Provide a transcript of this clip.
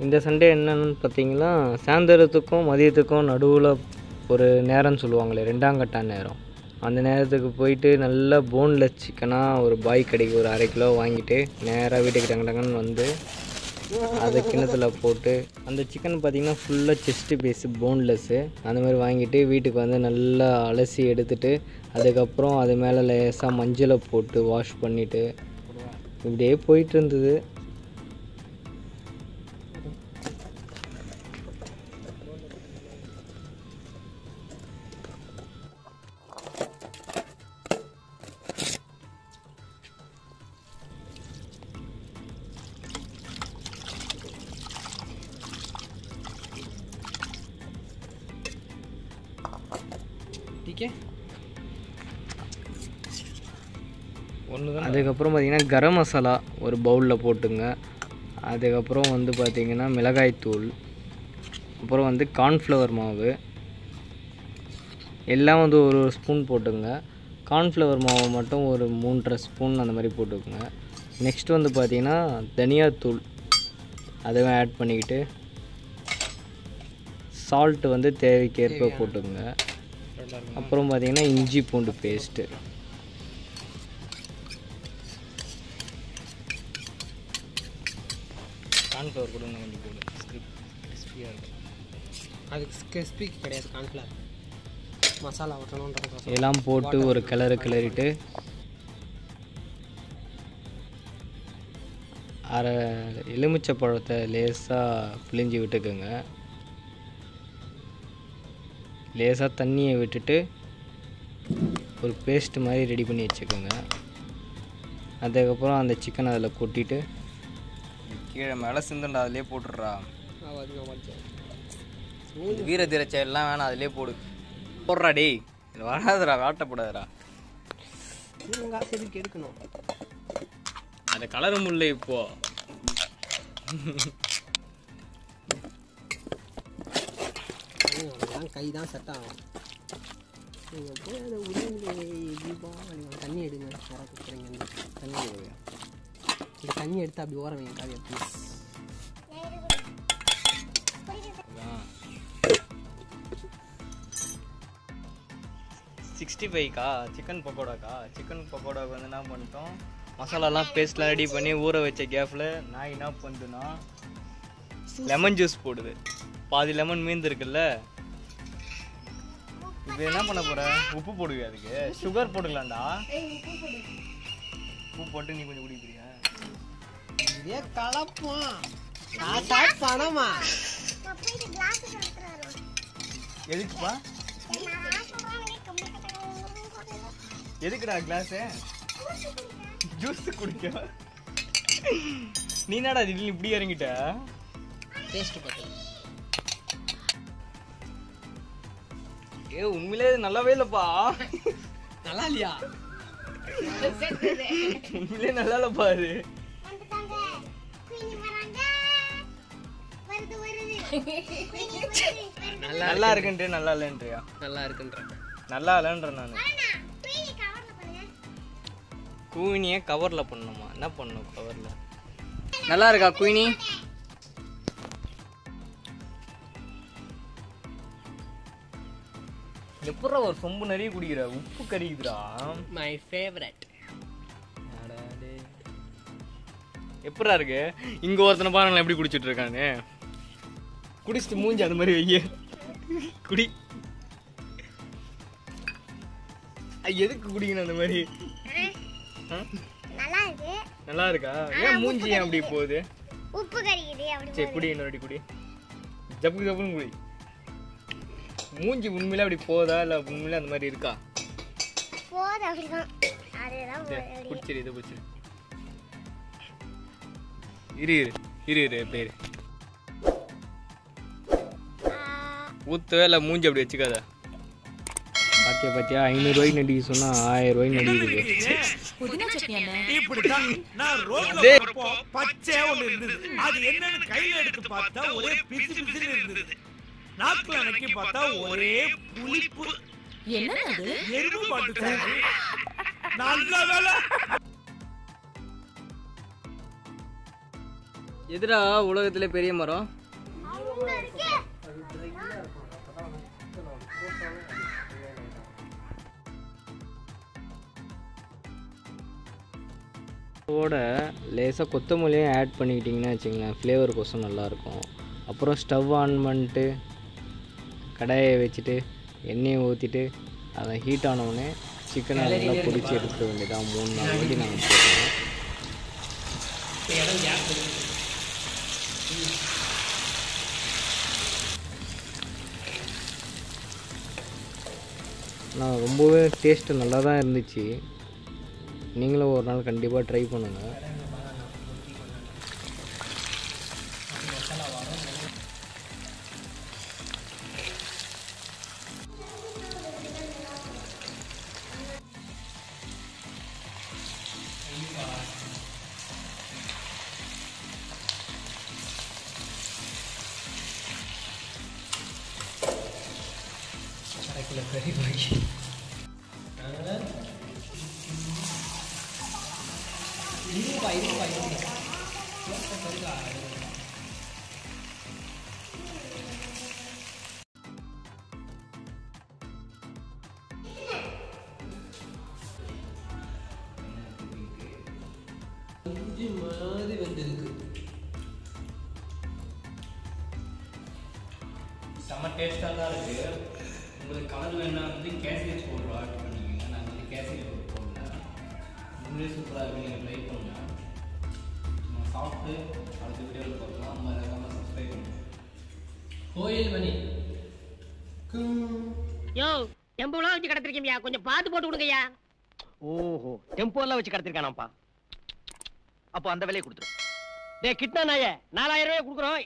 இந்த சண்டே என்னன்னு பார்த்தீங்கன்னா, சாயந்தரத்துக்கும் மதியத்துக்கும் நடுவில் ஒரு நேரம்னு சொல்லுவாங்களே, 2ஆம் கட்ட நேரம். அந்த நேரத்துக்கு போயிட்டு நல்லா போன்லெஸ் சிக்கனாக ஒரு பாய் கடைக்கு ஒரு 1/2 கிலோ வாங்கிட்டு நேராக வீட்டுக்கு டங்கன்னு வந்து அதை கிண்ணத்தில் போட்டு, அந்த சிக்கன் பார்த்திங்கன்னா ஃபுல்லாக செஸ்ட்டு பீஸு போன்லெஸ்ஸு அந்த மாதிரி வாங்கிட்டு வீட்டுக்கு வந்து நல்லா அலசி எடுத்துகிட்டு, அதுக்கப்புறம் அது மேலே லேசாக மஞ்சளை போட்டு வாஷ் பண்ணிவிட்டு இப்படியே போயிட்டு இருந்தது. அதுக்கப்புறம் பார்த்திங்கன்னா கரம் மசாலா ஒரு பவுலில் போட்டுங்க. அதுக்கப்புறம் வந்து பார்த்திங்கன்னா மிளகாய்த்தூள், அப்புறம் வந்து கார்ன்ஃப்ளவர் மாவு எல்லாம் வந்து ஒரு ஸ்பூன் போட்டுங்க. கார்ன்ஃப்ளவர் மாவு மட்டும் ஒரு 3.5 ஸ்பூன் அந்த மாதிரி போட்டுக்குங்க. நெக்ஸ்ட் வந்து பார்த்திங்கன்னா தனியாத்தூள் அதுவும் ஆட் பண்ணிக்கிட்டு, சால்ட்டு வந்து தேவைக்கேற்ப போட்டுக்குங்க. அப்புறம் பார்த்திங்கன்னா இஞ்சி பூண்டு பேஸ்ட்டு, கார்ன்ஃப்ளவர் கூட கொஞ்சம் போடு, கிறிஸ்பியாக இருக்கும். அதுக்கு கிறிஸ்பிக்கு கிடையாது, கார்ன்ஃப்ளவர் மசாலா ஊற்றணுன்றது எல்லாம் போட்டு ஒரு கிளறிட்டு அரை எலுமிச்சை பழத்தை லேசாக பிழிஞ்சி விட்டுக்குங்க. லேசாக தண்ணியை விட்டுட்டு ஒரு பேஸ்ட் மாதிரி ரெடி பண்ணி வச்சுக்கோங்க. அதுக்கப்புறம் அந்த சிக்கன் அதில் கொட்டிட்டு கீழே மேலே சிந்தண்டா அதிலே போட்டுடுறா. வீர திரைச்சை எல்லாம் வேணாம், அதிலே போடுறா. டேய் இது வராதுடா, வாட்டப்படாதுடா. எதுக்கு எடுக்கணும்? அந்த கலரும் இல்லை இப்போ. கை தான் செட் ஆகும். நீங்கள் போய் அதை தண்ணி எடுங்க. கொடுக்குறீங்க தண்ணி எடுங்க. இந்த தண்ணி எடுத்து அப்படி ஓரம் வைங்க. காவியா ப்ளீஸ். 65க்கா சிக்கன் பக்கோடாக்கா. சிக்கன் பக்கோடாவுக்கு வந்து என்ன பண்ணிட்டோம், மசாலாலாம் பேஸ்ட்லாம் ரெடி பண்ணி ஊற வச்ச கேப்பில் நான் என்ன பண்ணுறேன்னா லெமன் ஜூஸ் போடுது. பாதி லெமன் மீந்து இருக்குல்ல, இப்போ என்ன பண்ண போகிறேன், உப்பு போடுவியா? அதுக்கு சுகர் போட்டுக்கலாம்டா. உப்பு போட்டு நீ கொஞ்சம் குடிக்கிறியா? இதே கலப்போம் பணமா? எதுக்குப்பா? எதுக்குடா கிளாஸு? ஜூஸ் குடிக்க. நீ என்னடா திடீர்னு இப்படி இறங்கிட்ட? டேஸ்ட் பார்த்து. உண்மையிலே நல்லாவே இல்லப்பா. நல்லா இல்லையா? உண்மையிலே நல்லா இல்லப்பா. அது நல்லா இருக்குன்ட்டு நல்லா இல்லைன்றியா? நல்லா இருக்குன்ற நல்லா இல்லைன்ற நான். குயினியை கவரில் பண்ணணுமா? என்ன பண்ணணும் கவரில்? நல்லா இருக்கா குயினி? எப்படா ஒரு சொம்பு நிறைய குடிக்கிற? உப்பு கறிக்குதுடா. My favourite. எப்படா இருக்கு? இங்க ஒருத்தனை பாருங்களேன் எப்படி குடிச்சிட்டு இருக்கானு. குடிச்சிட்டு மூஞ்சி அது மாதிரி வைய குடி. எதுக்கு குடிக்கணும் அந்த மாதிரி? நல்லா இருக்கா? ஏன் மூஞ்சி ஏன் அப்படி போகுது? உப்பு கறிக்குது அப்படி. சரி குடி, இன்னொரு குடி. ஜப்பு ஜப்புன்னு குடி. மூஞ்சி உண்மையில அப்படி போதா இல்ல உண்மையில அந்த மாதிரி இருக்கா? போதா அப்படிதான். அதேதான் குடிச்சிரு, இதை குடிச்சிரு. இரு பேரு ஊத்தவே இல்லை, மூஞ்சி அப்படி வச்சுக்காத. பாத்தியா 500 ரூபாய்க்கு நடிக்க சொன்னா 1000 ரூபாய்க்கு நடிக்குது. இப்படிதான் நான் ரோட்ல போறப்போ பச்சை ஒண்ணு இருந்தது. அது என்னன்னு கையில எடுத்து பார்த்தா ஒரே பிசு பிசுன்னு இருந்தது. நாக்குல நக்கி பார்த்தா ஒரே புளிப்பு. என்னது? எறும்பு மாட்டுச்சு. நல்ல வேலை. எதுடா உலகத்திலே பெரிய மரம்? ஓட லேசாக கொத்தமல்லியும் ஆட் பண்ணிக்கிட்டிங்கன்னா வச்சுங்களேன், ஃப்ளேவர் கோசம் நல்லாயிருக்கும். அப்புறம் ஸ்டவ் ஆன் பண்ணிட்டு கடாயை வச்சுட்டு எண்ணெயை ஊற்றிட்டு அதை ஹீட் ஆனவுடனே சிக்கனை நல்லா பொரிச்சு எடுத்துக்க வேண்டியதான். 3-4 வாட்டி நாங்கள் போட்டோம். ஆனால் ரொம்பவே டேஸ்ட்டு நல்லா தான் இருந்துச்சு. நீங்களும் ஒரு நாள் கண்டிப்பாக ட்ரை பண்ணுங்கள். கறி பாக்கி மாதிரி வந்திருக்கு. செம்ம டேஸ்ட்டாக தான் இருக்குது. உங்களுக்கு கலர் வேணா வந்து கேசரி பவுடர் ஆர்டர் பண்ணிக்கோங்க. நான் வந்து கேசரி பவுடர் போடல. உண்மையிலே சூப்பராக இருக்குது. நீங்கள் ட்ரை பண்ணுங்கள். நம்ம சாப்பிட்டு அடுத்த வீடியோவில் பார்க்கலாம். நம்ம சப்ஸ்கிரைப் பண்ணுங்கள். கோயில் மணி யோ டெம்போலாம் வச்சு கடத்திருக்கீங்க, கொஞ்சம் பார்த்து போட்டு விடுங்கய்யா. ஓஹோ, டெம்போலாம் வச்சு கடத்திருக்கானாப்பா. அப்போ அந்த விலையை கொடுத்துரு. டே கிட்னா நாயே 4000 ரூபாய் கொடுக்குறோம்.